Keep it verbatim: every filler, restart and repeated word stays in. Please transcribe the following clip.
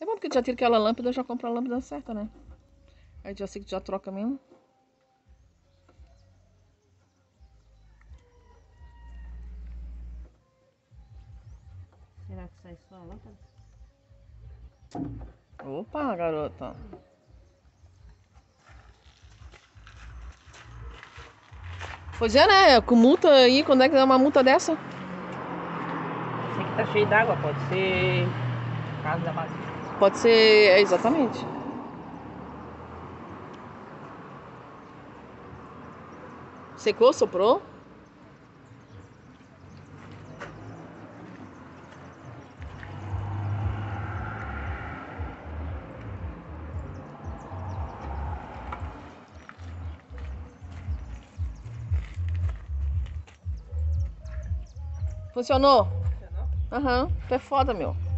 É bom porque tu já tira aquela lâmpada e já compra a lâmpada certa, né? Aí já sei que tu já troca mesmo. Será que sai só a lâmpada? Opa, garota. Pois é, né? Com multa aí, quando é que dá uma multa dessa? Esse aqui tá cheio d'água, pode ser casa da base. Pode ser, é, exatamente. Secou, soprou? Funcionou? Funcionou? Aham, tu é foda, meu.